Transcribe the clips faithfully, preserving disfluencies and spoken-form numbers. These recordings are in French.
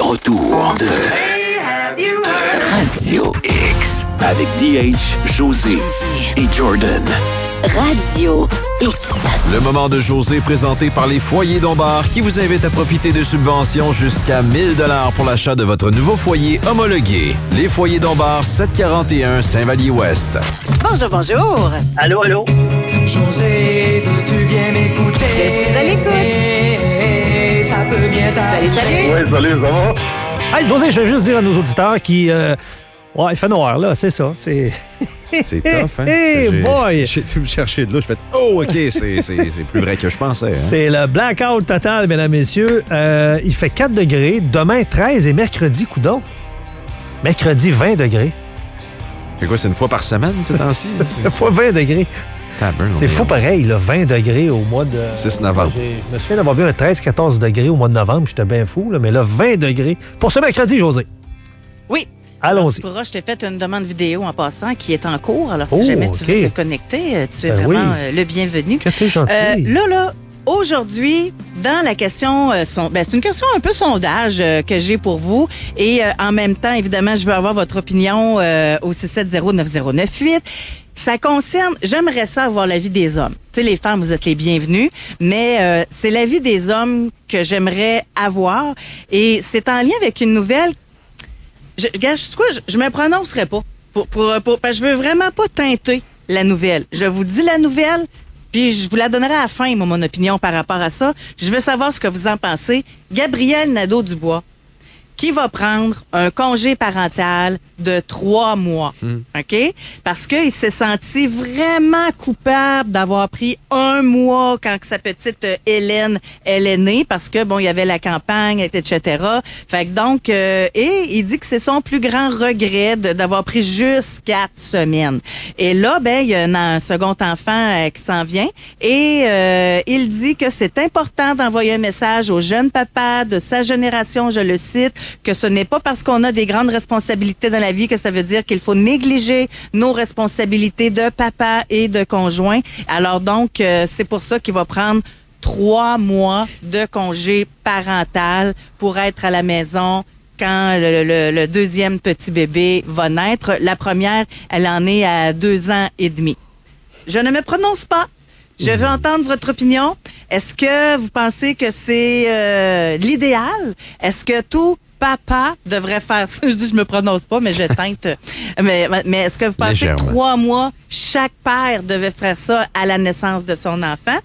retour de, de Radio X avec D H, José et Jordan. Radio X. Le moment de José présenté par les Foyers Dombard qui vous invitent à profiter de subventions jusqu'à mille dollars pour l'achat de votre nouveau foyer homologué. Les Foyers Dombard, sept cent quarante et un Saint-Vallier-Ouest. Bonjour, bonjour. Allô, allô. José, veux-tu bien m'écouter? Je suis à l'écoute. Ça peut bien t'arriver. Salut, salut. Oui, salut, ça va? Hey, José, je veux juste dire à nos auditeurs qui... Euh, ouais, il fait noir, là, c'est ça. C'est, C'est tough, hein? Hey, J'ai- boy! J'ai été me chercher de là, je fais « Oh, OK, c'est, c'est, c'est plus vrai que je pensais. Hein? » C'est le blackout total, mesdames, messieurs. Euh, il fait quatre degrés. Demain, treize et mercredi, coudon. Mercredi, vingt degrés. C'est quoi, c'est une fois par semaine, ces temps-ci? C'est pas vingt degrés. Tabarnak, C'est fou pareil, là, vingt degrés au mois de... six novembre. J'ai- Je me souviens d'avoir vu un treize quatorze degrés au mois de novembre. J'étais bien fou, là, mais là, vingt degrés. Pour ce mercredi, José. Oui. Allons-y. Pourra, je t'ai fait une demande vidéo en passant qui est en cours. Alors, si Oh, jamais tu OK. veux te connecter, euh, tu es Ben vraiment oui. euh, le bienvenu. Que t'es gentil. Euh, là, là, aujourd'hui, dans la question, euh, son- ben, c'est une question un peu sondage euh, que j'ai pour vous. Et euh, en même temps, évidemment, je veux avoir votre opinion euh, au six sept zéro neuf zéro neuf huit. Ça concerne, j'aimerais ça avoir l'avis des hommes. Tu sais, les femmes, vous êtes les bienvenus, mais euh, c'est l'avis des hommes que j'aimerais avoir. Et c'est en lien avec une nouvelle. Je, gars, je, sais quoi, je, je me prononcerai pas. Pour, pour, pour, parce que je veux vraiment pas teinter la nouvelle. Je vous dis la nouvelle, puis je vous la donnerai à la fin, moi, mon opinion par rapport à ça. Je veux savoir ce que vous en pensez. Gabriel Nadeau-Dubois, qui va prendre un congé parental de trois mois, OK? Parce qu'il s'est senti vraiment coupable d'avoir pris un mois quand sa petite euh, Hélène, elle est née, parce que, bon, il y avait la campagne, et cetera. Fait que donc, euh, et il dit que c'est son plus grand regret de- d'avoir pris juste quatre semaines. Et là, ben, il y a un, un second enfant euh, qui s'en vient, et euh, il dit que c'est important d'envoyer un message aux jeunes papas de sa génération, je le cite, que ce n'est pas parce qu'on a des grandes responsabilités dans la vie que ça veut dire qu'il faut négliger nos responsabilités de papa et de conjoint. Alors donc, euh, c'est pour ça qu'il va prendre trois mois de congé parental pour être à la maison quand le, le- le deuxième petit bébé va naître. La première, elle en est à deux ans et demi. Je ne me prononce pas. Je veux entendre votre opinion. Est-ce que vous pensez que c'est euh, l'idéal? Est-ce que tout papa devrait faire ça? Je dis, je me prononce pas, mais je teinte. mais mais est-ce que vous pensez Légèrement. que trois mois, chaque père devait faire ça à la naissance de son enfant?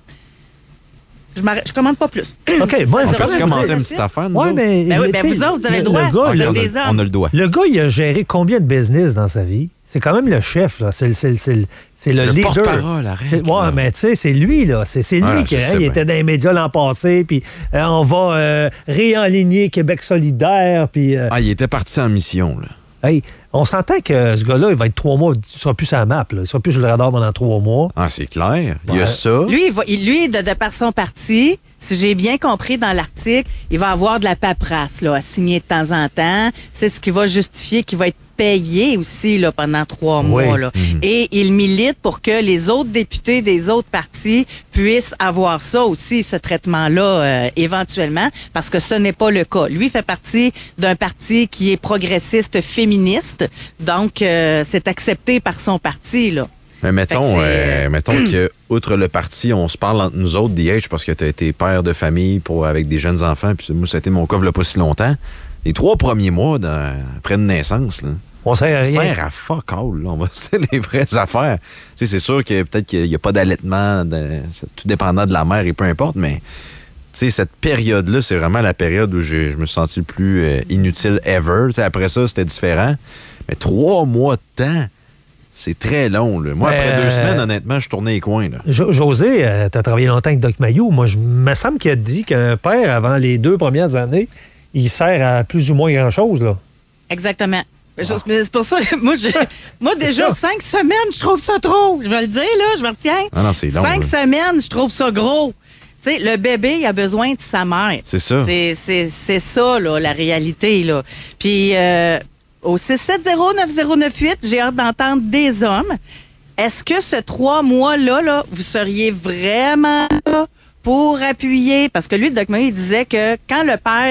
Je m'arrête, je commande pas plus. OK, C'est moi, ça, je On zéro peut quand zéro même commenter zéro une neuf petite huit. affaire, nous Ouais, autres? mais... Ben oui, tu ben sais, vous autres, vous avez le droit. gars, Vous OK, êtes on, des a, hommes. on a le doigt. Le gars, il a géré combien de business dans sa vie? C'est quand même le chef, là. C'est, le- c'est, le- c'est, le- c'est le, Le leader. porte-parole, arrête, C'est- ouais, là. mais tu sais, c'est lui, là. C'est, c'est lui Ouais, qui je hein, sais il bien. était dans les médias l'an passé, puis euh, on va euh, réaligner Québec solidaire, puis... euh, Ah, il était parti en mission, là. hey, on s'entend que ce gars-là, il va être trois mois, il sera plus sur la map, là. Il sera plus sur le radar pendant trois mois. Ah, c'est clair. Il y Ouais. a ça. Lui, il va, il- lui de, de par son parti, si j'ai bien compris dans l'article, il va avoir de la paperasse là, à signer de temps en temps. C'est ce qui va justifier qu'il va être payé aussi là, pendant trois Oui. mois. Là. Et il milite pour que les autres députés des autres partis puissent avoir ça aussi, ce traitement-là, euh, éventuellement, parce que ce n'est pas le cas. Lui fait partie d'un parti qui est progressiste féministe, donc euh, c'est accepté par son parti, là. Mais mettons, Fait que c'est- euh, mettons que, outre le parti, on se parle entre nous autres, D H, parce que tu as été père de famille pour, avec des jeunes enfants, puis moi, ça a été mon cas il y a pas si longtemps. Les trois premiers mois dans- après une naissance, là, On sert à ça rien. sert à fuck all, là. On va c'est les vraies affaires. Tu sais, c'est sûr que peut-être qu'il n'y a pas d'allaitement, de- c'est tout dépendant de la mère et peu importe, mais tu sais, cette période-là, c'est vraiment la période où j'ai- je me suis senti le plus euh, inutile ever. Tu sais, après ça, c'était différent. Mais trois mois de temps, c'est très long, là. Moi, Mais, après deux euh, semaines, honnêtement, je tournais les coins, là. Jo- José, euh, tu as travaillé longtemps avec Doc Mayou. Moi, je me semble qu'il a dit qu'un père, avant les deux premières années, il sert à plus ou moins grand-chose, là. Exactement. Je- mais C'est pour ça que moi, je, moi déjà, ça. cinq semaines, je trouve ça trop. Je vais le dire, là, je me retiens. Ah non, c'est long, Cinq là. semaines, je trouve ça gros. Tu sais, le bébé, il a besoin de sa mère. C'est ça. C'est, c'est, c'est ça, là, la réalité, là. Puis, euh, au six sept zéro neuf zéro neuf huit, j'ai hâte d'entendre des hommes. Est-ce que ce trois mois-là, là, vous seriez vraiment là pour appuyer? Parce que lui, le document, il disait que quand le père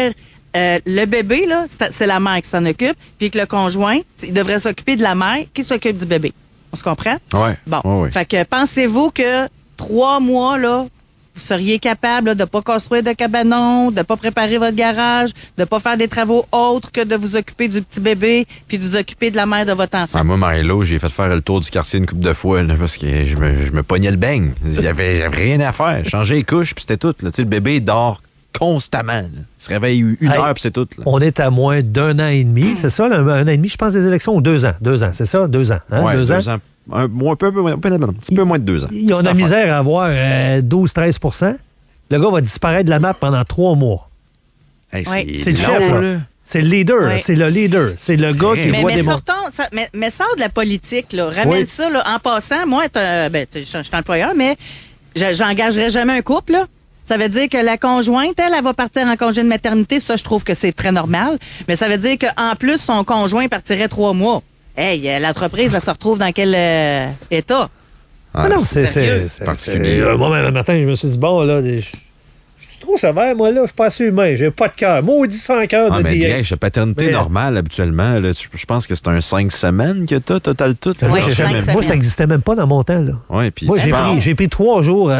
euh, le bébé, là, c'est, c'est la mère qui s'en occupe, puis que le conjoint, il devrait s'occuper de la mère qui s'occupe du bébé. On se comprend? Ouais. Bon. Ouais, ouais. Fait que pensez-vous que trois mois, là, vous seriez capable là, de ne pas construire de cabanon, de ne pas préparer votre garage, de ne pas faire des travaux autres que de vous occuper du petit bébé puis de vous occuper de la mère de votre enfant? Ah, moi, Marie-Lô, j'ai fait faire le tour du quartier une couple de fois là, parce que je me, je me pognais le beigne. J'avais, j'avais rien à faire. Changer les couches, puis c'était tout. Là. Tu sais, le bébé dort constamment. Là. Il se réveille une Hey, heure, puis c'est tout. Là. On est à moins d'un an et demi, c'est ça? Là, un an et demi, je pense, des élections, ou deux ans? Deux ans, c'est ça? Deux ans. Hein? Ouais, deux, deux ans. ans. Un, un, peu, un, peu, un, peu, un petit peu moins de deux ans. Ils ont de la misère à avoir euh, douze à treize. Le gars va disparaître de la map pendant trois mois. Hey, Ouais. c'est, C'est le chef, long, là. C'est le leader, Ouais. là. C'est le leader. C'est le gars qui Mais, doit mais, démontrer. sortons, ça, mais, mais sors de la politique, là. Ramène Oui. ça, là, en passant. Moi, t'as- ben, tu sais, je je suis employeur, mais je- j'engagerai jamais un couple, là. Ça veut dire que la conjointe, elle, elle va partir en congé de maternité. Ça, je trouve que c'est très normal. Mais ça veut dire qu'en plus, son conjoint partirait trois mois. Hey, euh, l'entreprise, elle se retrouve dans quel euh, état? Ah non, c'est sérieux. c'est- c'est- particulier. c'est- euh, Moi, même le matin, je me suis dit, bon, là, je je suis trop sévère, moi, là, je suis pas assez humain, j'ai pas de cœur. Maudit sans cœur Ah, de mais D H. bien, la paternité Mais- normale, habituellement, là, je je pense que c'est un cinq semaines que t'as, total tout. là. Moi, Ouais, j'ai cinq jamais- semaines. moi, ça n'existait même pas dans mon temps, là. Ouais, puis Moi, tu j'ai penses- pris, j'ai pris trois jours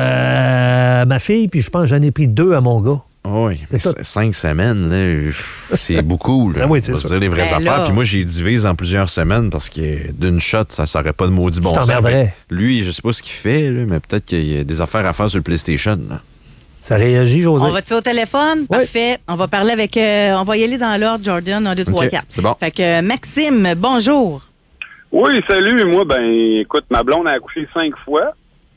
à ma fille, puis je pense que j'en ai pris deux à mon gars. Oui, mais C'est c- cinq semaines, là, pff, c'est beaucoup. Là. Ah oui, c'est On va ça. se dire les vraies Ben affaires. là. Puis moi, j'ai divise en plusieurs semaines parce que d'une shot, ça n'aurait pas de maudit bon Tu sens. t'emmerderais. Fait que Lui, je sais pas ce qu'il fait, là, mais peut-être qu'il y a des affaires à faire sur le PlayStation. Là. Ça réagit, José? On va-tu au téléphone? Oui. Parfait. On va parler avec... euh, on va y aller dans l'ordre, Jordan. Un, deux, trois, OK, quatre. c'est bon. Fait que euh, Maxime, bonjour. Oui, salut. Moi, ben, écoute, ma blonde a accouché cinq fois.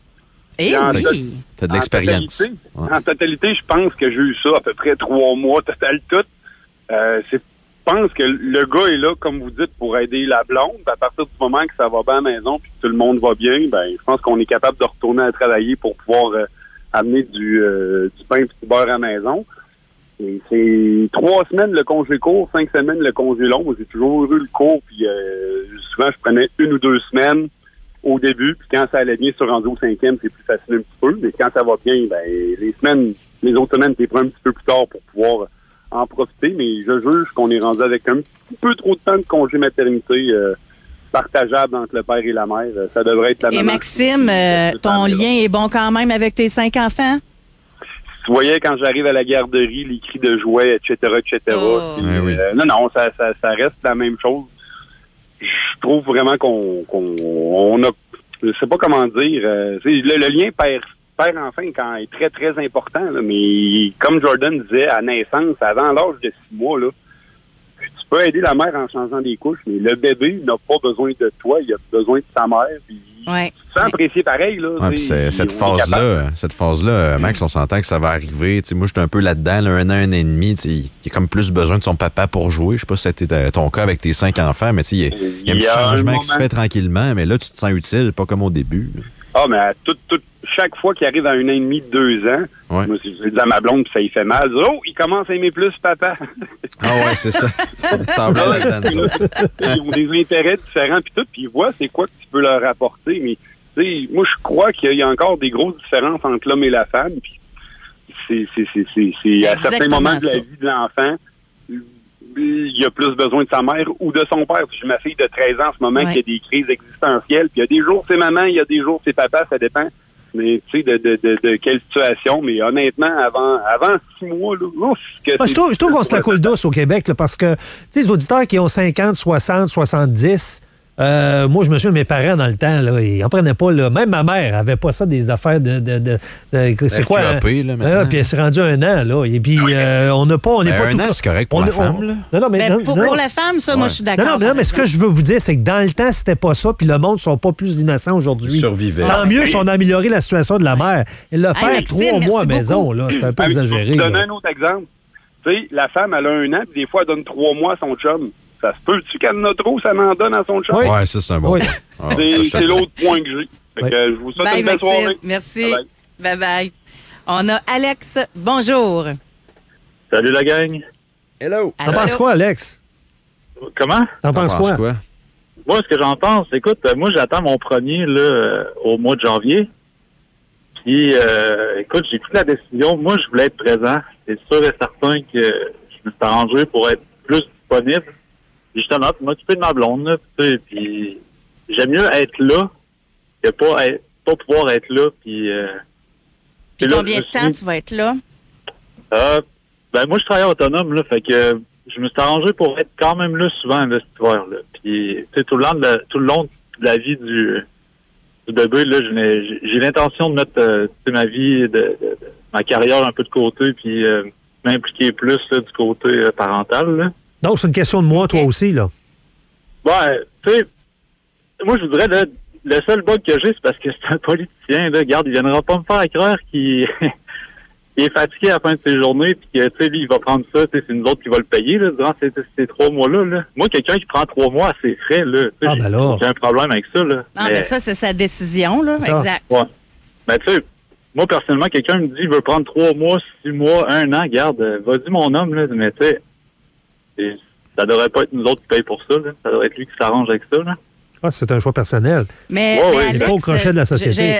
Eh en oui. T'as de En l'expérience. totalité, Ouais. En totalité, je pense que j'ai eu ça à peu près trois mois total tout. Euh, c'est, je pense que le gars est là, comme vous dites, pour aider la blonde. À partir du moment que ça va bien à la maison puis que tout le monde va bien, ben, je pense qu'on est capable de retourner à travailler pour pouvoir euh, amener du, euh, du pain et du beurre à la maison. Et c'est trois semaines le congé court, cinq semaines le congé long. Moi, j'ai toujours eu le court, puis euh, souvent, je prenais une ou deux semaines au début, puis quand ça allait bien, sur rendu au cinquième, c'est plus facile un petit peu, mais quand ça va bien, ben les semaines, les autres semaines, t'es prêt un petit peu plus tard pour pouvoir en profiter, mais je juge qu'on est rendu avec un petit peu trop de temps de congé maternité euh, partageable entre le père et la mère. Ça devrait être la Et maman. Maxime, euh, ton lien est bon quand même avec tes cinq enfants? Tu voyais quand j'arrive à la garderie, les cris de jouets, et cetera, et cetera. Oh. Puis, Ouais, oui. euh, non, non, ça, ça, ça reste la même chose. Je trouve vraiment qu'on, qu'on on a, je sais pas comment dire, euh, tu sais, le, le lien père, père-enfant quand est très, très important, là, mais comme Jordan disait, à naissance, avant l'âge de six mois, là, tu peux aider la mère en changeant des couches, mais le bébé n'a pas besoin de toi, il a besoin de sa mère, puis Ouais. tu te sens apprécié pareil, là. Ouais, tu puis sais, c'est- cette on est capable. phase-là, cette phase-là, Max, on s'entend que ça va arriver. Tu sais, moi, j'étais un peu là-dedans, là, un an, un an et demi. Tu sais, il y a comme plus besoin de son papa pour jouer. Je sais pas si c'était ton cas avec tes cinq enfants, mais tu sais, il y a, il y a un Il petit y a un changement qui se moment. fait tranquillement, mais là, tu te sens utile, pas comme au début. là. Ah, mais à tout, tout, chaque fois qu'il arrive à un an et demi, deux ans, Ouais. moi, je dis à ma blonde, puis ça y fait mal. Je dis, oh, il commence à aimer plus papa. Ah ouais, c'est ça. T'en vas là-dedans, nous autres. Ils ont des intérêts différents, puis tout, puis ils voient c'est quoi que tu peux leur apporter. Mais, tu sais, moi, je crois qu'il y a encore des grosses différences entre l'homme et la femme. Puis, c'est, c'est, c'est, c'est, c'est à certains Exactement moments de la ça. vie de l'enfant, il a plus besoin de sa mère ou de son père. J'ai ma fille de treize ans en ce moment Ouais. qui a des crises existentielles. Puis il y a des jours c'est maman, il y a des jours c'est papa, ça dépend. Mais tu sais, de, de, de, de quelle situation. Mais honnêtement, avant avant six mois, là, ouf, que Moi, je c'est- trouve, je trouve qu'on se la coule douce au Québec, là, parce que, tu sais, les auditeurs qui ont cinquante, soixante, soixante-dix, euh, moi, je me souviens de mes parents dans le temps, là, ils n'en prenaient pas, là. Même ma mère avait pas ça, des affaires de... de, de- de- c'est quoi? Q A P, hein? là, maintenant. Ah, puis elle s'est rendue un an, là. Et puis, euh, on n'a pas... On n'est Ben, pas un tout- an, c'est correct pour on- la on- femme, là. Non, non, mais... Mais non, pour, non. pour la femme, ça, moi, Ouais. je suis d'accord. Non, non, mais, non, mais ce que je veux vous dire, c'est que dans le temps, c'était pas ça, puis le monde ne sont pas plus innocents aujourd'hui. Ils survivaient. Tant mieux si on a amélioré la situation de la mère. Et le père, Maxime, trois merci mois à la maison, beaucoup. là, c'est un peu Ah, mais exagéré. Je vais vous donner là. un autre exemple. Tu sais, la femme, elle a un an, puis des fois, elle donne trois mois à son chum. Ça se peut-tu qu'elle en a trop, ça en donne à son chum? Oui. Ouais, ça, c'est un bon Oui. point. Ah, C'est, ça, je c'est suis l'autre point que j'ai. Fait Oui. que, je vous souhaite Bye, une belle Maxime. soirée. Merci. Bye-bye. Bye-bye. On a Alex. Bonjour. Salut la gang. Hello. T'en penses quoi, Alex? Comment? T'en T'en penses quoi? Moi, ce que j'en pense, écoute, euh, moi, j'attends mon premier là, euh, au mois de janvier. Puis, euh, écoute, j'ai pris la décision. Moi, je voulais être présent. C'est sûr et certain que je me suis arrangé pour être plus disponible. Justement, pour m'occuper de ma blonde, là, tu sais, puis j'aime mieux être là que pas être, pas pouvoir être là, puis... Euh, puis là, combien de temps suis... tu vas être là? Euh, ben, moi, je travaille autonome, là, fait que je me suis arrangé pour être quand même là souvent, là, cet hiver, là. Puis, tu sais, tout le long de la, tout le long de la vie du, du bébé, là, j'ai, j'ai l'intention de mettre, euh, tu sais, ma vie, de, de, de, ma carrière un peu de côté, puis euh, m'impliquer plus, là, du côté euh, parental, là. Donc, c'est une question de moi, toi aussi, là. Ouais, tu sais, moi, je voudrais, là, le seul bug que j'ai, c'est parce que c'est un politicien, là. Regarde, il viendra pas me faire croire qu'il est fatigué à la fin de ses journées, puis que, tu sais, lui, il va prendre ça, tu sais, c'est nous autres qui va le payer, là, durant ces, ces trois mois-là, là. Moi, quelqu'un qui prend trois mois à ses frais, là, tu sais, ah, ben là. j'ai un problème avec ça, là. Ah, mais, mais ça, c'est sa décision, là. Ça. Exact. Ouais. Ben, tu sais, moi, personnellement, quelqu'un me dit, il veut prendre trois mois, six mois, un an, garde, vas-y, mon homme, là, mais, tu sais, ça devrait pas être nous autres qui payent pour ça, là. Ça devrait être lui qui s'arrange avec ça, là. Ah, c'est un choix personnel. Mais, ouais, mais ouais, Alex, il est pas au crochet de la société.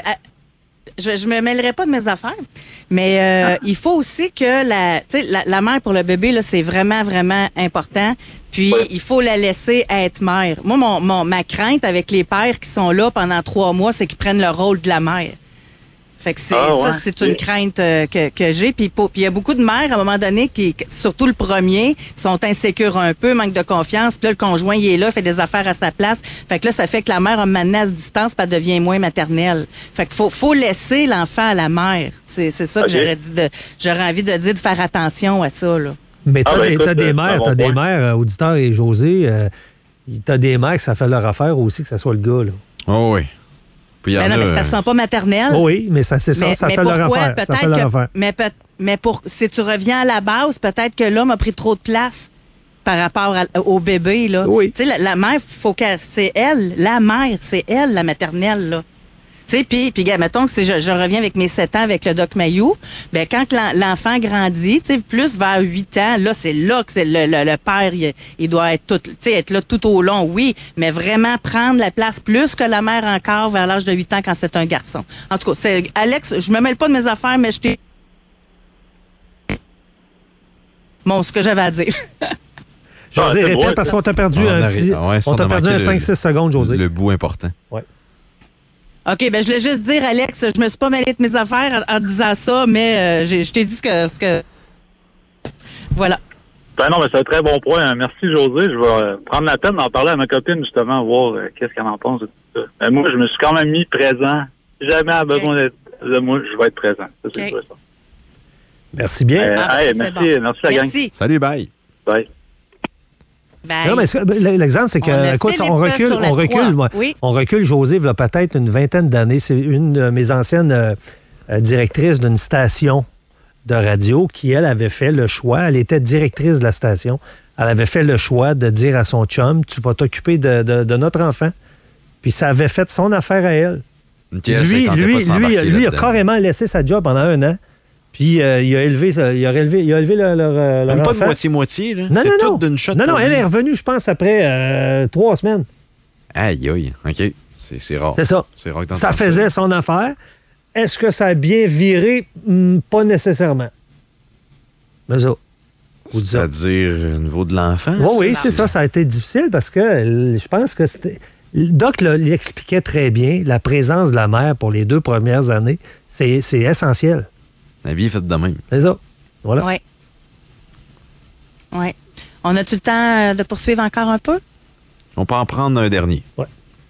Je, je, je me mêlerai pas de mes affaires, mais euh, ah. il faut aussi que la, tu sais, la, la mère pour le bébé, là, c'est vraiment, vraiment important. Puis, ouais. il faut la laisser être mère. Moi, mon, mon, ma crainte avec les pères qui sont là pendant trois mois, c'est qu'ils prennent le rôle de la mère. Fait que c'est, ah, ouais. ça, c'est une crainte euh, que, que j'ai. Puis il y a beaucoup de mères, à un moment donné, qui, surtout le premier, sont insécures un peu, manquent de confiance. Puis là, le conjoint, il est là, fait des affaires à sa place. Fait que là, ça fait que la mère a mené à distance, puis elle devient moins maternelle. Fait qu'il faut, faut laisser l'enfant à la mère. C'est, c'est ça okay. que j'aurais dit de, j'aurais envie de dire, de faire attention à ça, là. Mais t'as, ah, ben, des, écoute, t'as des mères, t'as des mères, euh, auditeurs et José, euh, t'as des mères que ça fait leur affaire aussi, que ça soit le gars, là. Oh oui. Mais non, mais ça ne sont pas maternelles. Oh oui, mais ça, c'est ça, mais, ça, mais fait pourquoi? Leur affaire, peut-être ça fait leur que, affaire. Mais, peut, mais pour, si tu reviens à la base, peut-être que l'homme a pris trop de place par rapport à, au bébé, là. Oui. Tu sais, la, la mère, faut qu'elle, c'est elle, la mère, c'est elle, la maternelle, là. Tu sais, puis, puis, mettons que si je, je reviens avec mes sept ans avec le Doc Mayou, ben quand l'enfant grandit, tu sais, plus vers huit ans, là, c'est là que c'est le, le, le père, il, il doit être tout, tu sais, être là tout au long, oui, mais vraiment prendre la place plus que la mère encore vers l'âge de huit ans quand c'est un garçon. En tout cas, c'est, Alex, je me mêle pas de mes affaires, mais je t'ai... Bon, ce que j'avais à dire. José, ah, répète, parce qu'on t'a perdu on un petit... Ouais, on t'a perdu un cinq six secondes, José. Le bout important. Oui. OK, ben je voulais juste dire, Alex, je me suis pas mêlée de mes affaires en, en disant ça, mais euh, je t'ai dit ce que, ce que... Voilà. Ben non, mais c'est un très bon point. Merci, José. Je vais euh, prendre la peine d'en parler à ma copine, justement, voir euh, qu'est-ce qu'elle en pense de tout ça. Mais moi, je me suis quand même mis présent. Si jamais elle a besoin okay. de moi, je vais être présent. Ça, c'est okay. ça. Merci bien. Euh, ah, hey, merci, bon. merci la gang. Merci. Salut, bye. Bye. Bye. Non, mais l'exemple, c'est que, on écoute, on recule, on recule, moi. Oui. On recule, José, il y a peut-être une vingtaine d'années. C'est une de mes anciennes euh, directrices d'une station de radio qui, elle, avait fait le choix. Elle était directrice de la station. Elle avait fait le choix de dire à son chum, tu vas t'occuper de, de, de notre enfant. Puis ça avait fait son affaire à elle. Okay, lui, lui, lui, lui a carrément laissé sa job pendant un an. Puis euh, il a élevé, il a élevé, il a élevé leur, leur, leur Même enfant. pas de moitié-moitié, là. Non, c'est non, tout non. d'une shot. Non, non, elle lui. est revenue, je pense, après euh, trois semaines. Aïe, aïe, OK. C'est, c'est rare. C'est ça. C'est rare que ça faisait ça. son affaire. Est-ce que ça a bien viré? Hum, pas nécessairement. Mais ça. C'est-à-dire au niveau de l'enfant? Oui, oui, c'est ça. Ça a été difficile parce que je pense que c'était... Doc l'expliquait très bien. La présence de la mère pour les deux premières années, c'est, c'est essentiel. La vie est faite de même. C'est ça. Voilà. Oui. Oui. On a-tu le temps de poursuivre encore un peu? On peut en prendre un dernier. Oui.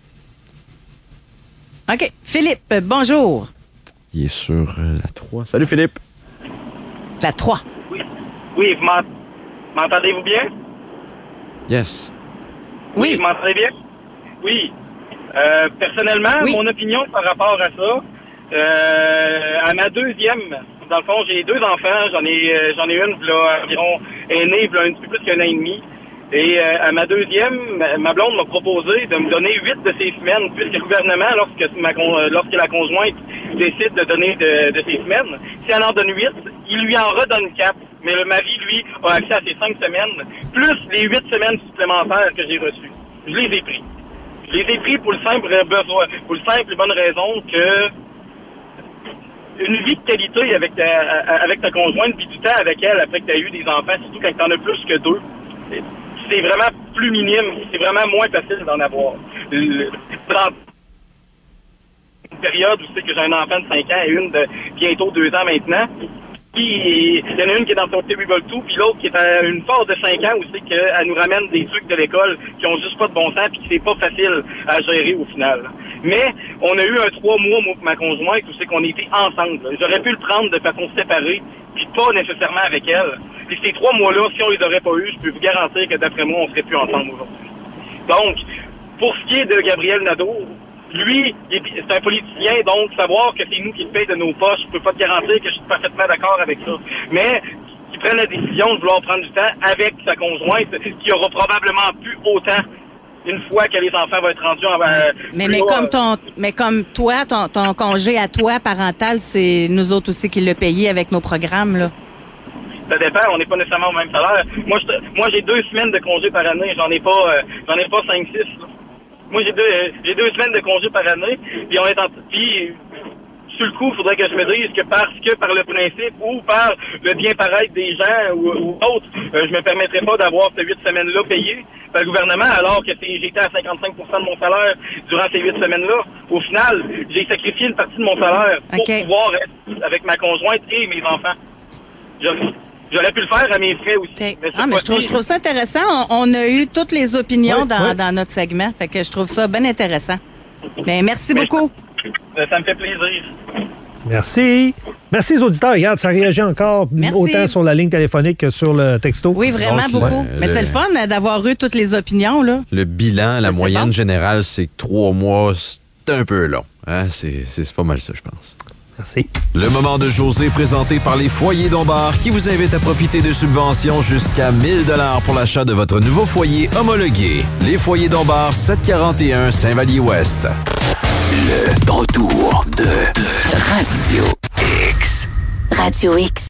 OK. Philippe, bonjour. Il est sur euh, la trois. Salut, Philippe. La trois. Oui. Oui, vous m'entendez-vous bien? Yes. Oui. oui vous m'entendez bien? Oui. Euh, personnellement, oui. mon opinion par rapport à ça, euh, à ma deuxième, dans le fond, j'ai deux enfants, j'en ai euh, j'en ai une là, environ aînée, là, un petit peu plus qu'un an et demi. Et euh, à ma deuxième, ma blonde m'a proposé de me donner huit de ses semaines, puisque le gouvernement, lorsque ma lorsque la conjointe décide de donner de, de ses semaines, si elle en donne huit, il lui en redonne quatre. Mais le mari, lui, a accès à ses cinq semaines, plus les huit semaines supplémentaires que j'ai reçues. Je les ai pris. Je les ai pris pour le simple besoin, pour le simple et bonne raison que une vie de qualité avec ta, avec ta conjointe, puis du temps avec elle après que tu as eu des enfants, surtout quand tu en as plus que deux. C'est vraiment plus minime, c'est vraiment moins facile d'en avoir. Le, une période où c'est que j'ai un enfant de cinq ans et une de bientôt deux ans maintenant. Puis il y en a une qui est dans son Terrible deux, puis l'autre qui est à une phase de cinq ans où c'est qu'elle nous ramène des trucs de l'école qui ont juste pas de bon sens puis qui c'est pas facile à gérer au final. Mais on a eu un trois mois, moi et ma conjointe, où c'est qu'on était ensemble. J'aurais pu le prendre de façon séparée, puis pas nécessairement avec elle. Puis ces trois mois-là, si on les aurait pas eu, je peux vous garantir que d'après moi, on serait plus ensemble aujourd'hui. Donc, pour ce qui est de Gabriel Nadeau, lui, c'est un politicien, donc savoir que c'est nous qui le payons de nos poches, je peux pas te garantir que je suis parfaitement d'accord avec ça. Mais qu'il prenne la décision de vouloir prendre du temps avec sa conjointe, qui aura probablement plus autant une fois que les enfants vont être rendus en... Euh, mais, mais, comme ton, mais comme toi, ton, ton congé à toi parental, c'est nous autres aussi qui le payé avec nos programmes, là. Ça dépend, on n'est pas nécessairement au même salaire. Moi, je, moi j'ai deux semaines de congé par année, j'en ai pas euh, j'en ai pas cinq, six, là. Moi, j'ai deux, j'ai deux semaines de congé par année, puis on est en... Puis, sur le coup, il faudrait que je me dise que parce que par le principe ou par le bien-paraître des gens ou, ou autres, euh, je me permettrais pas d'avoir ces huit semaines-là payées par le gouvernement, alors que c'est, j'étais à cinquante-cinq pour cent de mon salaire durant ces huit semaines-là. Au final, j'ai sacrifié une partie de mon salaire pour okay. pouvoir être avec ma conjointe et mes enfants. Je, J'aurais pu le faire à mes frais aussi. Okay. Mais, ah, mais je, trouve, je trouve ça intéressant. On, on a eu toutes les opinions oui, dans, oui. dans notre segment. Fait que je trouve ça bien intéressant. Mais merci mais beaucoup. Je, ça me fait plaisir. Merci. Merci aux auditeurs. Regarde, ça réagit encore merci. Autant sur la ligne téléphonique que sur le texto. Oui, vraiment donc, beaucoup. Ouais, mais le... c'est le fun d'avoir eu toutes les opinions, là. Le bilan, la c'est moyenne bon. générale, c'est que trois mois, c'est un peu long. Hein? C'est, c'est pas mal ça, je pense. Merci. Le moment de Josée présenté par les Foyers Dombard qui vous invite à profiter de subventions jusqu'à mille dollars pour l'achat de votre nouveau foyer homologué. Les Foyers Dombard, sept cent quarante et un Saint-Vallier-Ouest. Le retour de, de Radio X. Radio X.